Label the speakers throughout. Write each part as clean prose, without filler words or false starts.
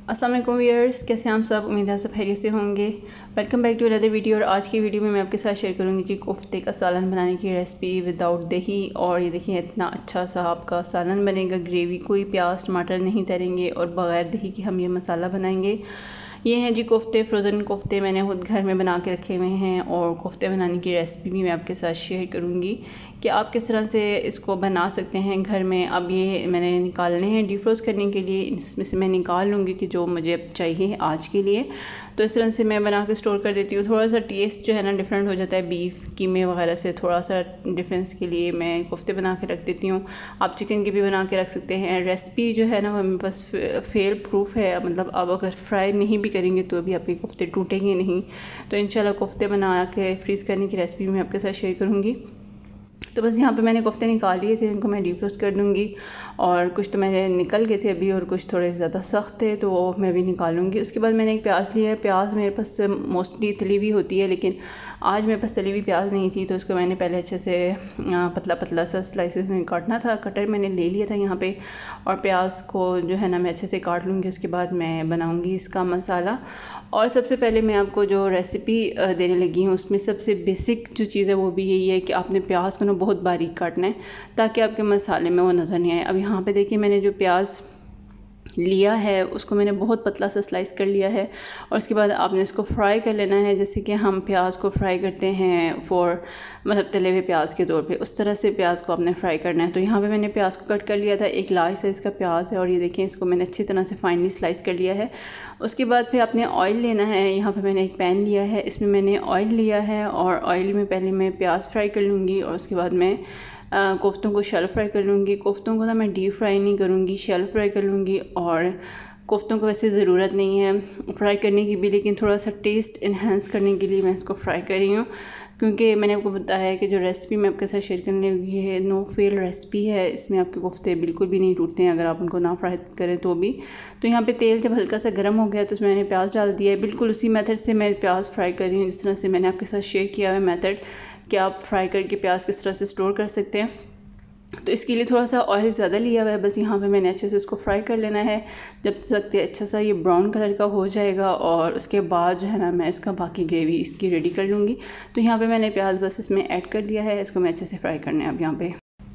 Speaker 1: अस्सलाम वालेकुम व्यूअर्स, कैसे हैं आप सब। उम्मीद है आप सब खैरियत से होंगे। Welcome back to another video. और आज की वीडियो में मैं आपके साथ शेयर करूंगी जी कोफ्ते का सालन बनाने की रेसिपी विदाउट दही। और ये देखिए इतना अच्छा सा आपका सालन बनेगा, ग्रेवी, कोई प्याज टमाटर नहीं तरेंगे और बग़ैर दही के हम ये मसाला बनाएंगे। ये हैं जी कोफ्ते, फ्रोज़न कोफ्ते मैंने खुद घर में बना के रखे हुए हैं। और कोफ्ते बनाने की रेसिपी भी मैं आपके साथ शेयर करूँगी कि आप किस तरह से इसको बना सकते हैं घर में। अब ये मैंने निकालने हैं डिफ्रोज़ करने के लिए। इसमें से मैं निकाल लूँगी कि जो मुझे अब चाहिए आज के लिए। तो इस तरह से मैं बना के स्टोर कर देती हूँ। थोड़ा सा टेस्ट जो है ना डिफरेंट हो जाता है बीफ कीमे वगैरह से, थोड़ा सा डिफरेंस के लिए मैं कोफ्ते बना के रख देती हूँ। आप चिकन की भी बना के रख सकते हैं। रेसिपी जो है ना वो मेरे पास फेल प्रूफ है, मतलब आप अगर फ्राई नहीं भी करेंगे तो भी आपके कोफ्ते टूटेंगे नहीं। तो इंशाल्लाह कोफ्ते बना के फ्रीज़ करने की रेसिपी मैं आपके साथ शेयर करूँगी। तो बस यहाँ पे मैंने कोफ्ते निकाल लिए थे, इनको मैं डीप रोस्ट कर दूँगी। और कुछ तो मेरे निकल गए थे अभी और कुछ थोड़े ज़्यादा सख्त थे तो वो मैं भी निकालूँगी। उसके बाद मैंने एक प्याज लिया है। प्याज मेरे पास मोस्टली तली हुई होती है, लेकिन आज मेरे पास तली हुई प्याज नहीं थी तो उसको मैंने पहले अच्छे से पतला पतला सा स्लाइसेस में काटना था। कटर मैंने ले लिया था यहाँ पे। और प्याज को जो है ना मैं अच्छे से काट लूँगी। उसके बाद मैं बनाऊँगी इसका मसाला। और सबसे पहले मैं आपको जो रेसिपी देने लगी हूँ उसमें सबसे बेसिक जो चीज़ है वो भी यही है कि आपने प्याज को ना बहुत बारीक काटना है ताकि आपके मसाले में वो नज़र नहीं आए। अब यहाँ पे देखिए मैंने जो प्याज लिया है उसको मैंने बहुत पतला सा स्लाइस कर लिया है। और उसके बाद आपने इसको फ्राई कर लेना है, जैसे कि हम प्याज को फ्राई करते हैं मतलब तले हुए प्याज के तौर पे, उस तरह से प्याज को आपने फ्राई करना है। तो यहाँ पे मैंने प्याज को कट कर लिया था। एक लार्ज साइज़ का प्याज है और ये देखें इसको मैंने अच्छी तरह से फाइनली स्लाइस कर लिया है। उसके बाद फिर आपने ऑयल लेना है। यहाँ पर मैंने एक पैन लिया है, इसमें मैंने ऑयल लिया है और ऑयल में पहले मैं प्याज फ्राई कर लूँगी और उसके बाद मैं कोफ्तों को शैलो फ्राई कर लूँगी। कोफ्तों को ना मैं डीप फ्राई नहीं करूँगी, शैलो फ्राई कर लूँगी। और कोफ्तों को वैसे ज़रूरत नहीं है फ्राई करने की भी, लेकिन थोड़ा सा टेस्ट इन्हेंस करने के लिए मैं इसको फ्राई कर रही हूँ। क्योंकि मैंने आपको बताया है कि जो रेसिपी मैं आपके साथ शेयर करने लगी है नो फेल रेसिपी है। इसमें आपके कोफ्ते बिल्कुल भी नहीं टूटते हैं अगर आप उनको ना फ्राई करें तो भी। तो यहाँ पे तेल जब हल्का सा गर्म हो गया तो उसमें मैंने प्याज डाल दिया है। बिल्कुल उसी मेथड से मैं प्याज फ्राई कर रही हूँ जिस तरह से मैंने आपके साथ शेयर किया है मेथड कि आप फ्राई करके प्याज किस तरह से स्टोर कर सकते हैं। तो इसके लिए थोड़ा सा ऑयल ज़्यादा लिया हुआ है। बस यहाँ पे मैंने अच्छे से इसको फ्राई कर लेना है जब तक अच्छा सा ये ब्राउन कलर का हो जाएगा। और उसके बाद जो है ना मैं इसका बाकी ग्रेवी इसकी रेडी कर लूँगी। तो यहाँ पे मैंने प्याज बस इसमें ऐड कर दिया है, इसको मैं अच्छे से फ्राई करना है अब यहाँ पे।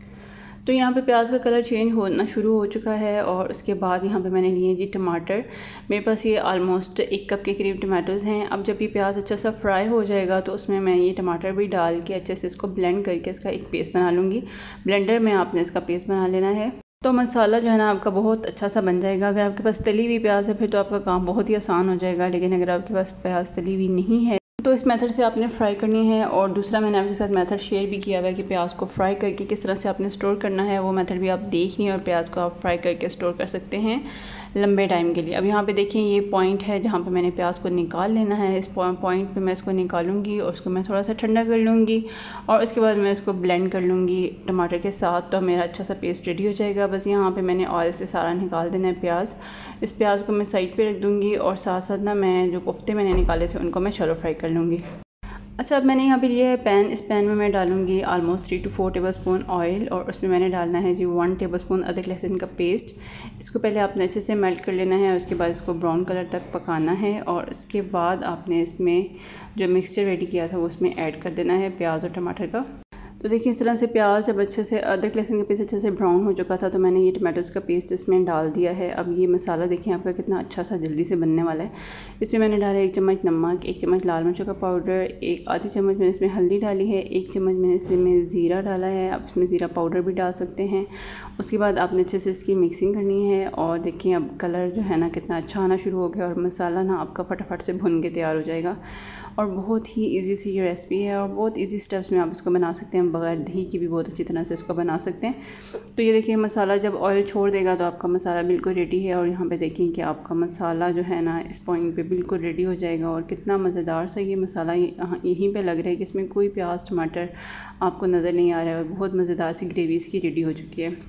Speaker 1: तो यहाँ पे प्याज का कलर चेंज होना शुरू हो चुका है। और उसके बाद यहाँ पे मैंने लिए जी टमाटर। मेरे पास ये ऑलमोस्ट 1 कप के करीब टमाटोज़ हैं। अब जब ये प्याज अच्छा सा फ्राई हो जाएगा तो उसमें मैं ये टमाटर भी डाल के अच्छे से इसको ब्लेंड करके इसका एक पेस्ट बना लूँगी। ब्लेंडर में आपने इसका पेस्ट बना लेना है तो मसाला जो है ना आपका बहुत अच्छा सा बन जाएगा। अगर आपके पास तली हुई प्याज है फिर तो आपका काम बहुत ही आसान हो जाएगा, लेकिन अगर आपके पास प्याज तली हुई नहीं है तो इस मेथड से आपने फ्राई करनी है। और दूसरा मैंने आपके साथ मेथड शेयर भी किया हुआ है कि प्याज को फ्राई करके किस तरह से आपने स्टोर करना है, वो मेथड भी आप देखिए और प्याज को आप फ्राई करके स्टोर कर सकते हैं लंबे टाइम के लिए। अब यहाँ पे देखिए ये पॉइंट है जहाँ पे मैंने प्याज को निकाल लेना है। इस पॉइंट पे मैं इसको निकालूंगी और उसको मैं थोड़ा सा ठंडा कर लूँगी और उसके बाद मैं इसको ब्लेंड कर लूँगी टमाटर के साथ। तो मेरा अच्छा सा पेस्ट रेडी हो जाएगा। बस यहाँ पे मैंने ऑयल से सारा निकाल देना है प्याज। इस प्याज को मैं साइड पे रख दूँगी और साथ साथ ना मैं जो कोफ्ते मैंने निकाले थे उनको मैं शैलो फ्राई कर लूँगी। अच्छा, अब मैंने यहाँ पे लिया है पैन। इस पैन में मैं डालूँगी ऑलमोस्ट 3 to 4 टेबलस्पून ऑयल और उसमें मैंने डालना है जी 1 टेबलस्पून अदरक लहसुन का पेस्ट। इसको पहले आपने अच्छे से मेल्ट कर लेना है। उसके बाद इसको ब्राउन कलर तक पकाना है और उसके बाद आपने इसमें जो मिक्सचर रेडी किया था वो उसमें ऐड कर देना है प्याज और टमाटर का। तो देखिए इस तरह से प्याज जब अच्छे से अदरक लहसुन का पेस्ट अच्छे से ब्राउन हो चुका था तो मैंने ये टमाटोज़ का पेस्ट इसमें डाल दिया है। अब ये मसाला देखिए आपका कितना अच्छा सा जल्दी से बनने वाला है। इसमें मैंने डाला 1 चम्मच नमक, 1 चम्मच लाल मिर्चों का पाउडर, एक आधी चम्मच मैंने इसमें हल्दी डाली है, 1 चम्मच मैंने इसमें ज़ीरा डाला है। आप इसमें ज़ीरा पाउडर भी डाल सकते हैं। उसके बाद आपने अच्छे से इसकी मिक्सिंग करनी है। और देखिए अब कलर जो है ना कितना अच्छा आना शुरू हो गया और मसाला ना आपका फटाफट से भुन के तैयार हो जाएगा। और बहुत ही इजी सी ये रेसिपी है और बहुत इजी स्टेप्स में आप इसको बना सकते हैं। बगैर दही की भी बहुत अच्छी तरह से इसको बना सकते हैं। तो ये देखिए मसाला जब ऑयल छोड़ देगा तो आपका मसाला बिल्कुल रेडी है। और यहाँ पे देखिए कि आपका मसाला जो है ना इस पॉइंट पे बिल्कुल रेडी हो जाएगा। और कितना मज़ेदार सा ये मसाला यहीं पे लग रहा है कि इसमें कोई प्याज टमाटर आपको नज़र नहीं आ रहा है और बहुत मज़ेदार सी ग्रेवी इसकी रेडी हो चुकी है।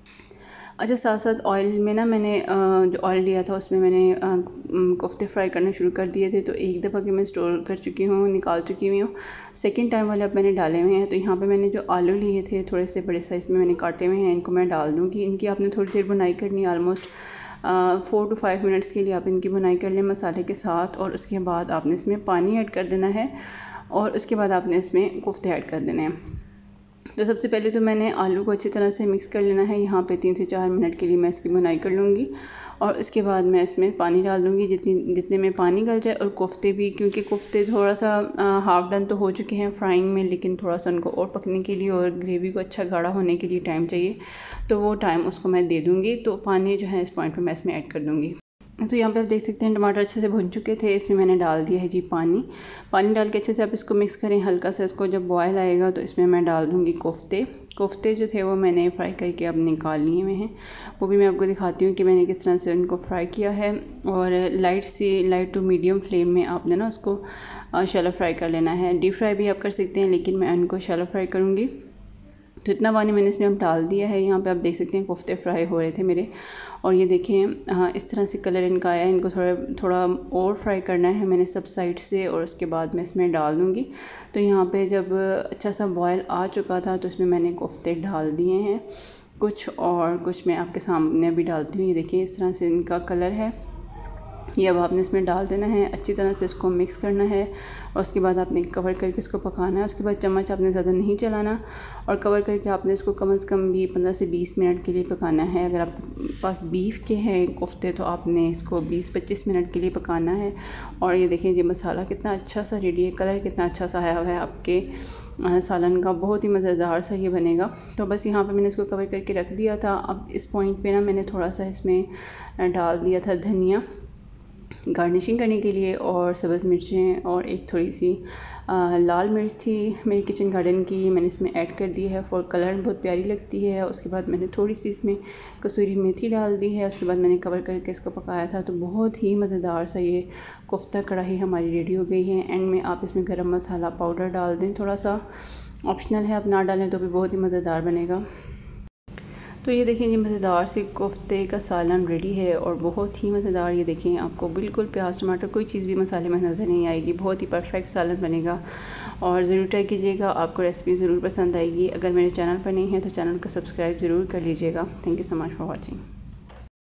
Speaker 1: अच्छा, साथ साथ ऑयल में ना मैंने जो ऑयल लिया था उसमें मैंने कोफ्ते फ्राई करना शुरू कर दिए थे। तो एक दफ़ा कि मैं स्टोर कर चुकी हूँ, निकाल चुकी हुई हूँ। सेकंड टाइम वाले अब मैंने डाले हुए हैं। तो यहाँ पे मैंने जो आलू लिए थे थोड़े से बड़े साइज़ में मैंने काटे हुए हैं, इनको मैं डाल दूँगी। इनकी आपने थोड़ी देर बुनाई करनी है, ऑलमोस्ट 4 to 5 मिनट्स के लिए आप इनकी भुनाई कर लें मसाले के साथ। और उसके बाद आपने इसमें पानी ऐड कर देना है और उसके बाद आपने इसमें कोफ्ते ऐड कर देने हैं। तो सबसे पहले तो मैंने आलू को अच्छी तरह से मिक्स कर लेना है। यहाँ पे 3 से 4 मिनट के लिए मैं इसकी भुनाई कर लूँगी और उसके बाद मैं इसमें पानी डाल दूँगी जितने में पानी गल जाए। और कोफ्ते भी, क्योंकि कोफ्ते थोड़ा सा हाफ़ डन तो हो चुके हैं फ्राइंग में, लेकिन थोड़ा सा उनको और पकने के लिए और ग्रेवी को अच्छा गाढ़ा होने के लिए टाइम चाहिए, तो वो टाइम उसको मैं दे दूँगी। तो पानी जो है इस पॉइंट पर मैं इसमें ऐड कर दूँगी। तो यहाँ पे आप देख सकते हैं टमाटर अच्छे से भुन चुके थे। इसमें मैंने डाल दिया है जी पानी डाल के अच्छे से आप इसको मिक्स करें। हल्का सा इसको जब बॉयल आएगा तो इसमें मैं डाल दूँगी कोफ्ते जो थे वो मैंने फ्राई करके अब निकाल लिए हुए हैं। वो भी मैं आपको दिखाती हूँ कि मैंने किस तरह से उनको फ्राई किया है। और लाइट टू मीडियम फ्लेम में आपने ना उसको शैलो फ्राई कर लेना है। डीप फ्राई भी आप कर सकते हैं, लेकिन मैं उनको शैलो फ्राई करूँगी। तो इतना पानी मैंने इसमें अब डाल दिया है। यहाँ पे आप देख सकते हैं कोफ्ते फ्राई हो रहे थे मेरे, और ये देखें इस तरह से कलर इनका आया है। इनको थोड़ा और फ्राई करना है मैंने सब साइड से, और उसके बाद मैं इसमें डाल दूँगी। तो यहाँ पे जब अच्छा सा बॉयल आ चुका था तो इसमें मैंने कोफ्ते डाल दिए हैं कुछ, और कुछ मैं आपके सामने भी डालती हूँ। ये देखिए इस तरह से इनका कलर है। ये अब आपने इसमें डाल देना है, अच्छी तरह से इसको मिक्स करना है और उसके बाद आपने कवर करके इसको पकाना है। उसके बाद चम्मच आपने ज़्यादा नहीं चलाना और कवर करके आपने इसको कम से कम भी 15 से 20 मिनट के लिए पकाना है। अगर आपके पास बीफ के हैं कोफ्ते तो आपने इसको 20-25 मिनट के लिए पकाना है। और ये देखें ये मसाला कितना अच्छा सा रेडी है, कलर कितना अच्छा सा आया हुआ है आपके सालन का, बहुत ही मज़ेदार सा ये बनेगा। तो बस यहाँ पे मैंने इसको कवर करके रख दिया था। अब इस पॉइंट पे ना मैंने थोड़ा सा इसमें डाल दिया था धनिया गार्निशिंग करने के लिए, और सब्ज़ मिर्चें, और एक थोड़ी सी लाल मिर्च थी मेरी किचन गार्डन की, मैंने इसमें ऐड कर दी है फॉर कलर, बहुत प्यारी लगती है। उसके बाद मैंने थोड़ी सी इसमें कसूरी मेथी डाल दी है। उसके बाद मैंने कवर करके इसको पकाया था। तो बहुत ही मज़ेदार सा ये कोफ्ता कढ़ाई हमारी रेडी हो गई है। एंड में आप इसमें गरम मसाला पाउडर डाल दें, थोड़ा सा ऑप्शनल है, आप ना डालें तो भी बहुत ही मज़ेदार बनेगा। तो ये देखें ये मज़ेदार सी कोफ्ते का सालन रेडी है और बहुत ही मज़ेदार। ये देखें आपको बिल्कुल प्याज टमाटर कोई चीज़ भी मसाले में नज़र नहीं आएगी, बहुत ही परफेक्ट सालन बनेगा। और ज़रूर ट्राई कीजिएगा, आपको रेसिपी ज़रूर पसंद आएगी। अगर मेरे चैनल पर नहीं है तो चैनल को सब्सक्राइब ज़रूर कर लीजिएगा। Thank you so much for watching.